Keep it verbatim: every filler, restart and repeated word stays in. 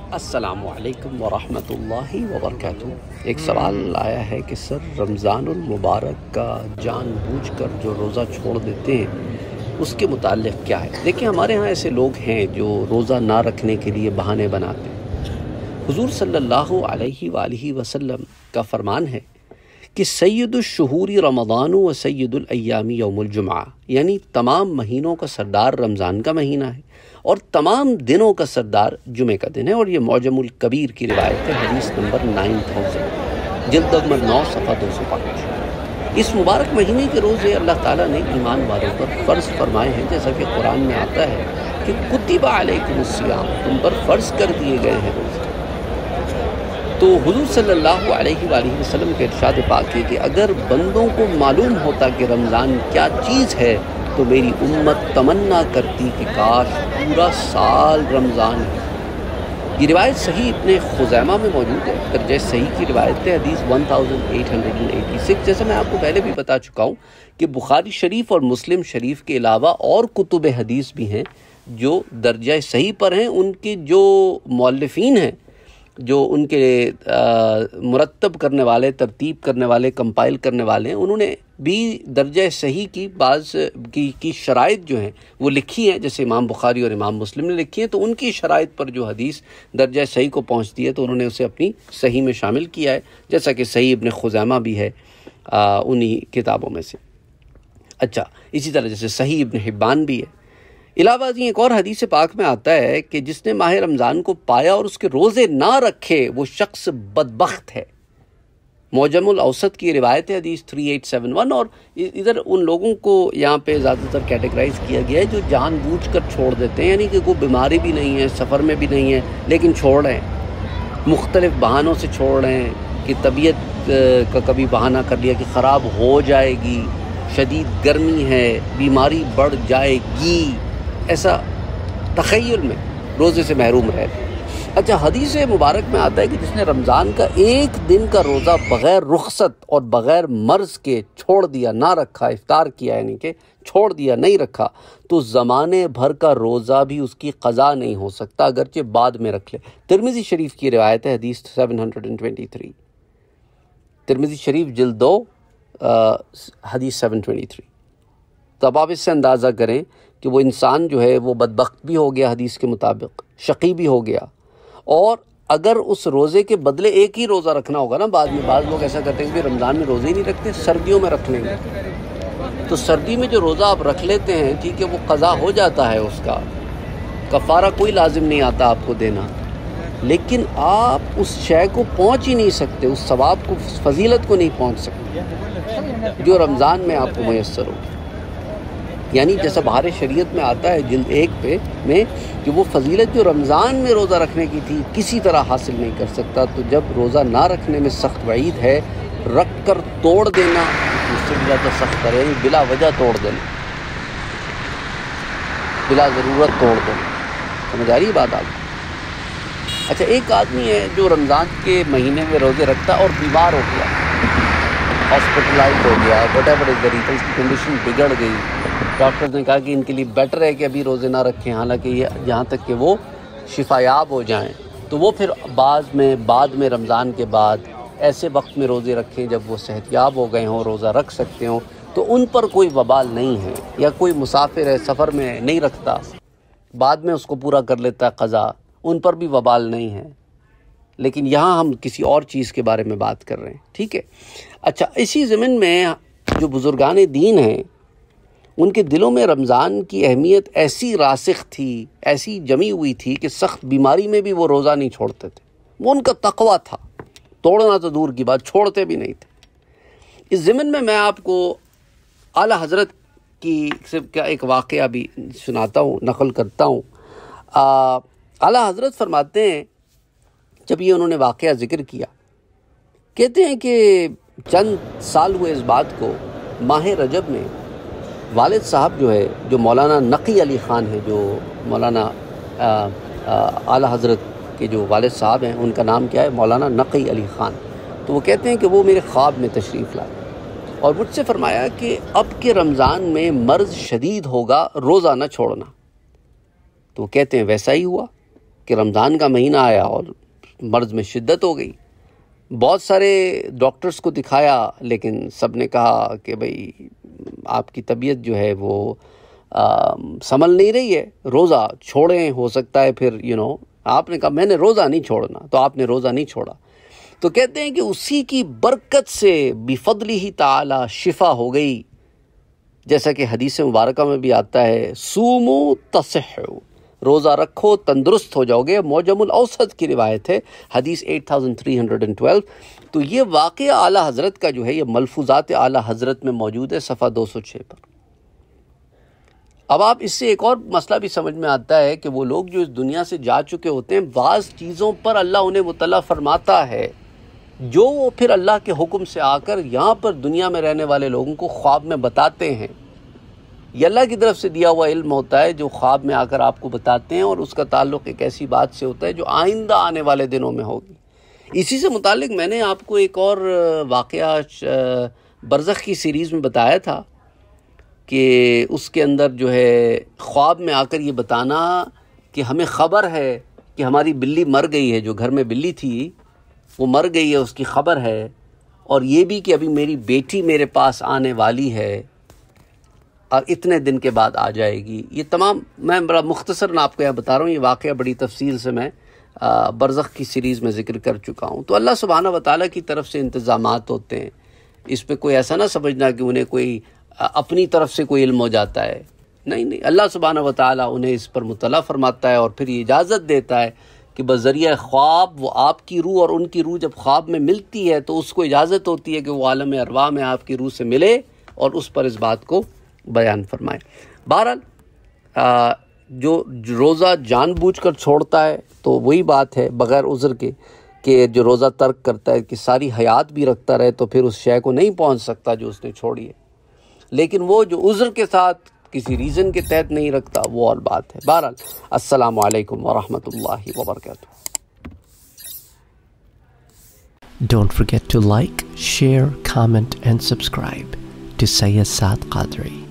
السلام علیکم ورحمۃ اللہ وبرکاتہ۔ ایک سوال آیا ہے کہ سر رمضان المبارک کا جان بوجھ کر جو روزہ چھوڑ دیتے ہیں اس کے متعلق کیا ہے؟ دیکھیں، ہمارے ہاں ایسے لوگ ہیں جو روزہ نہ رکھنے کے لیے بہانے بناتے ہیں۔ حضور صلی اللہ علیہ وآلہ وسلم کا فرمان ہے کہ سید الشہور رمضان و سید الایام یوم الجمعہ، یعنی تمام مہینوں کا سردار رمضان کا مہینہ ہے اور تمام دنوں کا سردار جمعہ کا دن ہے، اور یہ معجم الکبیر کی روایت ہے، حدیث نمبر نائن تھاؤزینڈ، جلد نمبر نو، صفحہ دو سو پانچ۔ اس مبارک مہینے کے روزے اللہ تعالیٰ نے ایمان والوں پر فرض فرمائے ہیں، جیسا کہ قرآن میں آتا ہے کہ کتب علیکم الصیام، تم پر فرض کر دیے گئے ہیں روزے۔ تو حضور صلی اللہ علیہ وآلہ وسلم کے ارشاد پاک ہے کہ اگر بندوں کو معلوم ہوتا کہ رمضان کیا چیز ہے تو میری امت تمنا کرتی کہ کاش پورا سال رمضان ہے۔ یہ روایت صحیح ابن خزیمہ میں موجود ہے، درجہ صحیح کی روایت ہے، حدیث ایک ہزار آٹھ سو چھیاسی۔ جیسا میں آپ کو پہلے بھی بتا چکا ہوں کہ بخاری شریف اور مسلم شریف کے علاوہ اور کتب حدیث بھی ہیں جو درجہ صحیح پر ہیں۔ ان کے جو مؤلفین ہیں، جو ان کے مرتب کرنے والے، ترتیب کرنے والے، کمپائل کرنے والے ہیں، انہوں نے بھی درجہ صحیح کی بعض کی کی شرائط جو ہیں وہ لکھی ہیں، جیسے امام بخاری اور امام مسلم نے لکھی ہیں۔ تو ان کی شرائط پر جو حدیث درجہ صحیح کو پہنچتی ہے تو انہوں نے اسے اپنی صحیح میں شامل کیا ہے، جیسا کہ صحیح ابن خزیمہ بھی ہے انہی کتابوں میں سے۔ اچھا، اسی طرح جیسے صحیح ابن حبان بھی ہے۔ علاوہ ازیں ایک اور حدیث پاک میں آتا ہے کہ جس نے ماہ رمضان کو پایا اور اس کے روزے نہ رکھے وہ شخص بدبخت ہے۔ معجم الاوسط کی روایت ہے، حدیث تین ہزار آٹھ سو اکہتر، اور ادھر ان لوگوں کو یہاں پہ زیادہ تر کیٹیگرائز کیا گیا ہے جو جان بوجھ کر چھوڑ دیتے ہیں، یعنی کہ کوئی بیماری بھی نہیں ہے، سفر میں بھی نہیں ہے، لیکن چھوڑ رہے ہیں، مختلف بہانوں سے چھوڑ رہے ہیں کہ طبیعت کا کبھی بہانہ کر لیا کہ خراب ہو جائے گی، شدید گرمی ہے، بیماری بڑھ جائے گی، ایسا تخیل میں روزے سے محروم رہے۔ اچھا، حدیث مبارک میں آتا ہے کہ جس نے رمضان کا ایک دن کا روزہ بغیر رخصت اور بغیر مرض کے چھوڑ دیا، نہ رکھا، افطار کیا یعنی کہ چھوڑ دیا، نہیں رکھا، تو زمانے بھر کا روزہ بھی اس کی قضا نہیں ہو سکتا، اگرچہ بعد میں رکھ لے۔ ترمذی شریف کی روایت ہے، حدیث سات سو تیئیس، ترمذی شریف جلد دو، حدیث سات سو تیئیس۔ تو اب آپ اس سے اندازہ کریں کہ وہ انسان جو ہے وہ بدبخت بھی ہو گیا، حدیث کے مطابق شقی بھی ہو گیا، اور اگر اس روزے کے بدلے ایک ہی روزہ رکھنا ہوگا نا، بعد میں بعض لوگ ایسا کرتے ہیں کہ رمضان میں روزے ہی نہیں رکھتے، سردیوں میں رکھ لیں گے، تو سردی میں جو روزہ آپ رکھ لیتے ہیں، ٹھیک ہے، وہ قضا ہو جاتا ہے، اس کا کفارہ کوئی لازم نہیں آتا آپ کو دینا، لیکن آپ اس شے کو پہنچ ہی نہیں سکتے، اس ثواب کو، اس فضیلت کو نہیں پہنچ سکتے جو رمضان میں آپ کو میسر ہو۔ یعنی جیسا بہار شریعت میں آتا ہے جلد ایک پہ میں کہ وہ فضیلت جو رمضان میں روزہ رکھنے کی تھی کسی طرح حاصل نہیں کر سکتا، تو جب روزہ نہ رکھنے میں سخت وعید ہے، رکھ کر توڑ دینا اس سے بھی زیادہ سخت ہے، بلا وجہ توڑ دینا، بلا ضرورت توڑ دینا۔ سمجھ آ رہی بات آپ کو؟ اچھا، ایک آدمی ہے جو رمضان کے مہینے میں روزے رکھتا اور بیمار ہو گیا، ہاسپٹلائز ہو گیا، whatever is the reason, اس کی کنڈیشن بگڑ گئی، ڈاکٹر نے کہا کہ ان کے لیے بیٹر ہے کہ ابھی روزے نہ رکھیں، حالانکہ یہ جہاں تک کہ وہ شفا یاب ہو جائیں، تو وہ پھر بعض میں بعد میں رمضان کے بعد ایسے وقت میں روزے رکھیں جب وہ صحت یاب ہو گئے ہوں، روزہ رکھ سکتے ہوں، تو ان پر کوئی وبال نہیں ہے۔ یا کوئی مسافر ہے، سفر میں نہیں رکھتا، بعد میں اس کو پورا کر لیتا ہے قضا، ان پر بھی وبال نہیں ہے۔ لیکن یہاں ہم کسی اور چیز کے بارے میں بات کر رہے ہیں، ٹھیک ہے۔ اچھا، اسی ضمن میں جو بزرگان دین ہیں ان کے دلوں میں رمضان کی اہمیت ایسی راسخ تھی، ایسی جمی ہوئی تھی کہ سخت بیماری میں بھی وہ روزہ نہیں چھوڑتے تھے، وہ ان کا تقویٰ تھا، توڑنا تو دور کی بات، چھوڑتے بھی نہیں تھے۔ اس ضمن میں میں آپ کو اعلیٰ حضرت کی کا ایک واقعہ بھی سناتا ہوں، نقل کرتا ہوں۔ اعلیٰ حضرت فرماتے ہیں، جب یہ انہوں نے واقعہ ذکر کیا، کہتے ہیں کہ چند سال ہوئے اس بات کو، ماہ رجب میں والد صاحب جو ہے، جو مولانا نقی علی خان ہے، جو مولانا اعلیٰ حضرت کے جو والد صاحب ہیں، ان کا نام کیا ہے؟ مولانا نقی علی خان۔ تو وہ کہتے ہیں کہ وہ میرے خواب میں تشریف لائے اور مجھ سے فرمایا کہ اب کے رمضان میں مرض شدید ہوگا، روزہ نہ چھوڑنا۔ تو وہ کہتے ہیں ویسا ہی ہوا کہ رمضان کا مہینہ آیا اور مرض میں شدت ہو گئی. بہت سارے ڈاکٹرز کو دکھایا لیکن سب نے کہا کہ بھئی آپ کی طبیعت جو ہے وہ سنبھل نہیں رہی ہے, روزہ چھوڑیں, ہو سکتا ہے پھر یو نو آپ نے کہا میں نے روزہ نہیں چھوڑنا, تو آپ نے روزہ نہیں چھوڑا. تو کہتے ہیں کہ اسی کی برکت سے بفضلہ تعالی شفا ہو گئی, جیسا کہ حدیث مبارکہ میں بھی آتا ہے سومو تصحو, روزہ رکھو تندرست ہو جاؤ گے. معجم الاوسط کی روایت ہے, حدیث آٹھ ہزار تین سو بارہ. تو یہ واقعہ اعلیٰ حضرت کا جو ہے یہ ملفوظات اعلیٰ حضرت میں موجود ہے صفحہ دو سو چھ پر. اب آپ اس سے ایک اور مسئلہ بھی سمجھ میں آتا ہے کہ وہ لوگ جو اس دنیا سے جا چکے ہوتے ہیں, بعض چیزوں پر اللہ انہیں مطلع فرماتا ہے جو وہ پھر اللہ کے حکم سے آ کر یہاں پر دنیا میں رہنے والے لوگوں کو خواب میں بتاتے ہیں. یہ اللہ کی طرف سے دیا ہوا علم ہوتا ہے جو خواب میں آ کر آپ کو بتاتے ہیں, اور اس کا تعلق ایک ایسی بات سے ہوتا ہے جو آئندہ آنے والے دنوں میں ہوگی. اسی سے متعلق میں نے آپ کو ایک اور واقعہ برزخ کی سیریز میں بتایا تھا کہ اس کے اندر جو ہے خواب میں آ کر یہ بتانا کہ ہمیں خبر ہے کہ ہماری بلی مر گئی ہے, جو گھر میں بلی تھی وہ مر گئی ہے, اس کی خبر ہے, اور یہ بھی کہ ابھی میری بیٹی میرے پاس آنے والی ہے اور اتنے دن کے بعد آ جائے گی. یہ تمام میں بڑا مختصر آپ کو یہاں بتا رہا ہوں, یہ واقعہ بڑی تفصیل سے میں برزخ کی سیریز میں ذکر کر چکا ہوں. تو اللہ سبحانہ و تعالیٰ کی طرف سے انتظامات ہوتے ہیں, اس پہ کوئی ایسا نہ سمجھنا کہ انہیں کوئی اپنی طرف سے کوئی علم ہو جاتا ہے. نہیں نہیں, اللہ سبحانہ و تعالیٰ انہیں اس پر مطلع فرماتا ہے اور پھر یہ اجازت دیتا ہے کہ بذریعہ خواب وہ آپ کی روح اور ان کی روح جب خواب میں ملتی ہے تو اس کو اجازت ہوتی ہے کہ وہ عالم ارواح میں آپ کی روح سے ملے اور اس پر اس بات کو بیان فرمائے. بہرحال جو روزہ جان بوجھ کر چھوڑتا ہے تو وہی بات ہے بغیر عذر کے کہ جو روزہ ترک کرتا ہے کہ ساری حیات بھی رکھتا رہے تو پھر اس شے کو نہیں پہنچ سکتا جو اس نے چھوڑی ہے. لیکن وہ جو عذر کے ساتھ کسی ریزن کے تحت نہیں رکھتا وہ اور بات ہے. بہرحال السلام علیکم ورحمۃ اللہ وبرکاتہ. Don't forget to like, share, comment and subscribe to Sayyid Saad Qadri.